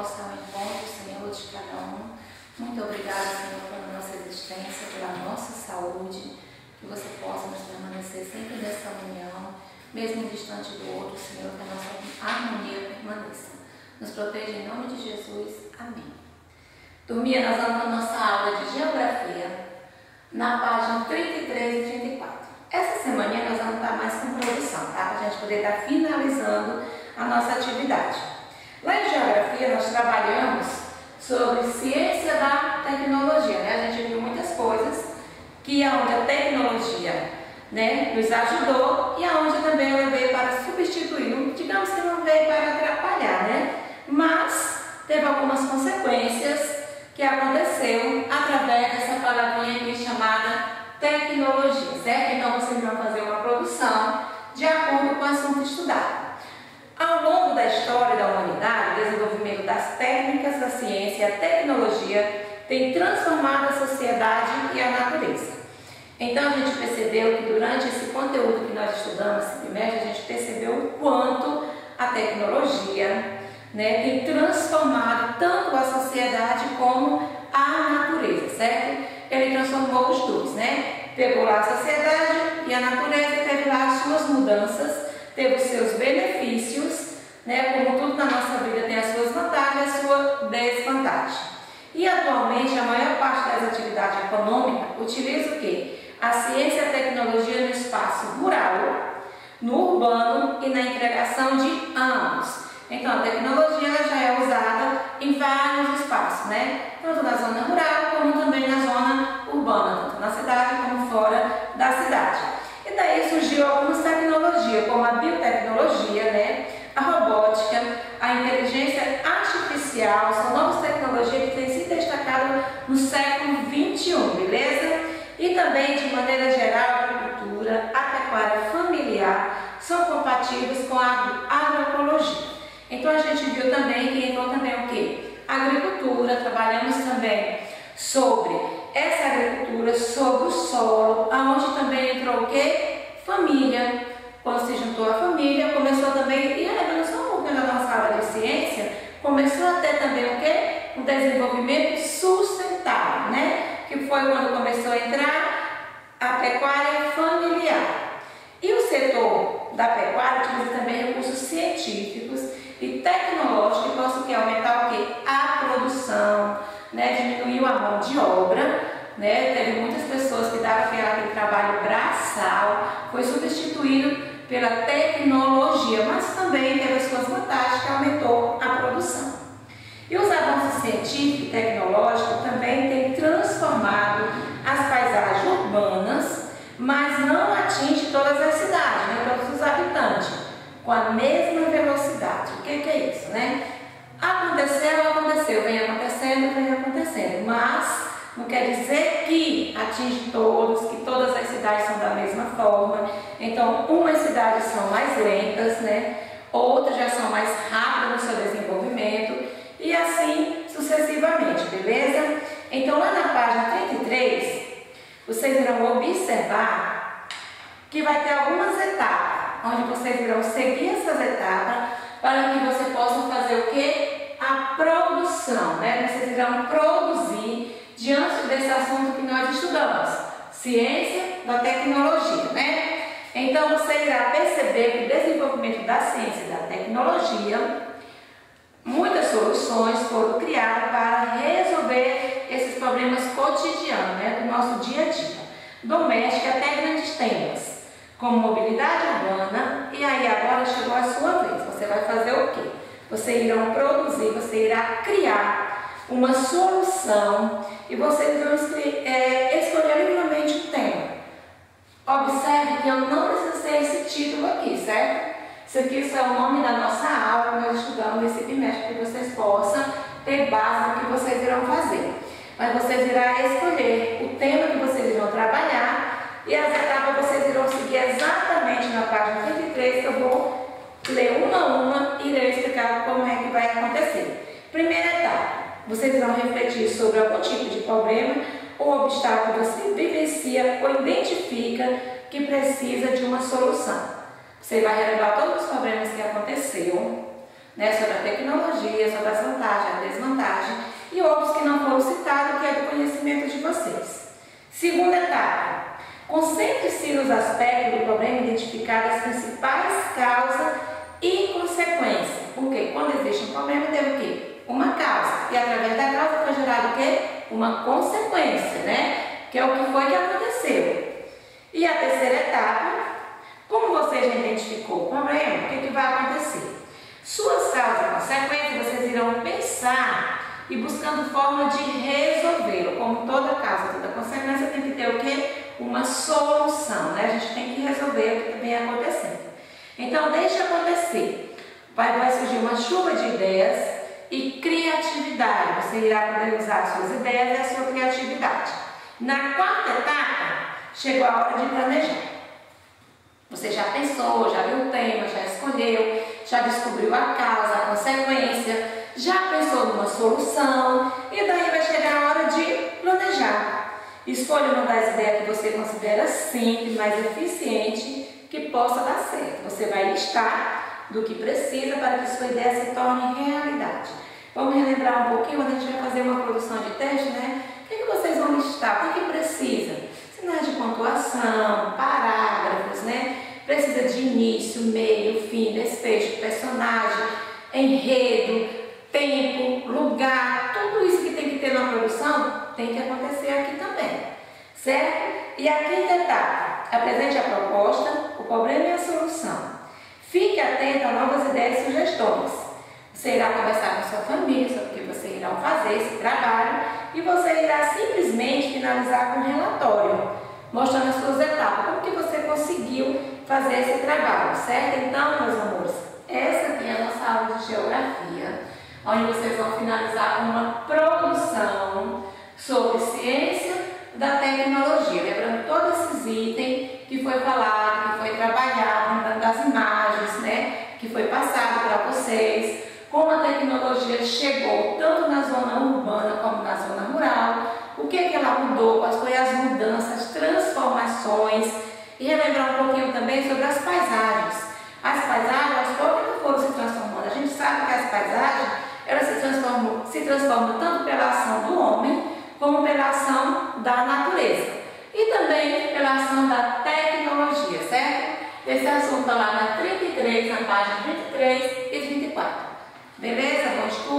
possa ao encontro, Senhor, de cada um. Muito obrigada, Senhor, pela nossa existência, pela nossa saúde, que você possa nos permanecer sempre nessa união, mesmo distante do outro, Senhor, que a nossa harmonia permaneça. Nos proteja em nome de Jesus. Amém. Turminha, nós vamos para a nossa aula de Geografia, na página 33 e 34. Essa semana nós vamos estar mais com produção, tá? Para a gente poder estar finalizando a nossa atividade. Lá em Geografia nós trabalhamos sobre ciência da tecnologia, né? A gente viu muitas coisas que aonde a tecnologia, né, nos ajudou e aonde também ela veio para substituir. Digamos que não veio para atrapalhar, né? Mas teve algumas consequências que aconteceu através dessa palavrinha aqui chamada tecnologia, certo? Então vocês vão fazer uma produção de acordo com o assunto estudado. Ao longo da história da humanidade, o desenvolvimento das técnicas da ciência e a tecnologia tem transformado a sociedade e a natureza. Então a gente percebeu que durante esse conteúdo que nós estudamos esse trimestre, a gente percebeu o quanto a tecnologia, né, tem transformado tanto a sociedade como a natureza, certo? Ele transformou os dois, né? Pegou lá a sociedade e a natureza, teve lá as suas mudanças, teve os seus benefícios, né? Como tudo na nossa vida tem as suas vantagens e a sua desvantagem. E atualmente a maior parte das atividades econômicas utiliza o quê? A ciência e a tecnologia no espaço rural, no urbano e na integração de ambos. Então, a tecnologia já é usada em vários espaços, né? Tanto na zona rural, como também na zona urbana, tanto na cidade como fora da cidade. E daí surgiu algumas tecnologias, como a biotecnologia, né? A robótica, a inteligência artificial, são novas tecnologias que têm se destacado no século XXI, beleza? E também, de maneira geral, a agricultura, a pecuária familiar são compatíveis com a agroecologia. Então a gente viu também que entrou também o quê? Agricultura, trabalhamos também sobre essa agricultura, sobre o solo, aonde também entrou o quê? Família. Quando se juntou a família, começou também, e a evolução na nossa aula de ciência, começou a ter também o quê? Um desenvolvimento sustentável, né? Que foi quando começou a entrar a pecuária familiar. E o setor da pecuária utiliza também recursos científicos e tecnológicos que possam aumentar o quê? A produção, né? Diminuiu a mão de obra, né? Teve muitas pessoas que davam aquele trabalho braçal, foi substituído pela tecnologia, mas também teve as suas vantagens que aumentou a produção. E os avanços científicos e tecnológicos também têm transformado as paisagens urbanas, mas não atinge todas as cidades, né? Todos os habitantes, com a mesma velocidade. O que é isso, né? Aconteceu, vem acontecendo, mas não quer dizer que atinge todos, que todas as cidades são da mesma forma. Então, umas cidades são mais lentas, né? Outras já são mais rápidas no seu desenvolvimento e assim sucessivamente, beleza? Então, lá na página 33, vocês irão observar que vai ter algumas etapas, onde vocês irão seguir essas etapas para que você possa fazer o que? A produção, né? Vocês irão produzir diante desse assunto que nós estudamos, ciência da tecnologia, né? Então você irá perceber que o desenvolvimento da ciência e da tecnologia, muitas soluções foram criadas para resolver esses problemas cotidianos, né? Do nosso dia a dia, doméstico até grandes temas, como mobilidade urbana. E aí agora chegou a sua vez, você vai fazer o quê? Você irá produzir, você irá criar uma solução e vocês vão escolher livremente o tema. Observe que eu não preciso ter esse título aqui, certo? Isso aqui é o nome da nossa aula que nós estudamos nesse trimestre, que vocês possam ter base do que vocês irão fazer. Mas vocês irão escolher o tema que vocês irão trabalhar e as etapas vocês irão seguir exatamente na página 33, que eu vou ler uma a uma e irei explicar como é que vai acontecer. Primeira etapa, vocês irão refletir sobre algum tipo de problema ou obstáculo que você vivencia ou identifica que precisa de uma solução. Você vai relembrar todos os problemas que aconteceram né, sobre a tecnologia, sobre as vantagens, a desvantagem e outros que não foram citados, que é do conhecimento de vocês. Segunda etapa, concentre-se nos aspectos do problema, identificar as principais causas e consequências. Porque quando existe um problema, tem o quê? Uma causa. E através da causa foi gerado o quê? Uma consequência, né? Que é o que foi que aconteceu. E a terceira etapa, como você já identificou o problema, o que vai acontecer? Suas causas e consequências, vocês irão pensar e buscando forma de resolvê-lo. Como toda causa, toda consequência tem que ter o quê? Uma solução, né? A gente tem que resolver o que vem acontecendo. Então, deixe acontecer. Vai surgir uma chuva de ideias e criatividade. Você irá poder usar as suas ideias e a sua criatividade. Na quarta etapa, chegou a hora de planejar. Você já pensou, já viu o tema, já escolheu, já descobriu a causa, a consequência, já pensou numa solução e daí vai chegar a hora de planejar. Escolha uma das ideias que você considera simples, mais eficiente, que possa dar certo. Você vai listar do que precisa para que sua ideia se torne realidade. Vamos relembrar um pouquinho quando a gente vai fazer uma produção de texto, né? O que vocês vão listar? O que precisa? Sinais de pontuação, parágrafos, né? Precisa de início, meio, fim, desfecho, personagem, enredo, tempo, lugar, tudo isso que tem que ter na produção tem que acontecer aqui também, certo? E a quinta etapa, apresente a proposta, o problema e a solução. Fique atento a novas ideias e sugestões. Você irá conversar com sua família sobre o que vocês irão fazer, esse trabalho, e você irá simplesmente finalizar com um relatório, mostrando as suas etapas, como que você conseguiu fazer esse trabalho, certo? Então, meus amores, essa aqui é a nossa aula de geografia, onde vocês vão finalizar com uma produção sobre ciência da tecnologia, lembrando todos esses itens que foi falado, que foi trabalhado, lembrando das imagens, né, que foi passado para vocês, como a tecnologia chegou tanto na zona urbana como na zona rural, o que ela mudou, quais foram as mudanças, transformações, e relembrar um pouquinho também sobre as paisagens. As paisagens, aos poucos, foram se transformando. A gente sabe que as paisagens, elas se transformam tanto pela ação do homem, como pela ação da natureza. E também pela ação da tecnologia, certo? Esse assunto está lá na 33, na página 23 e 24. Beleza? Bom estudo.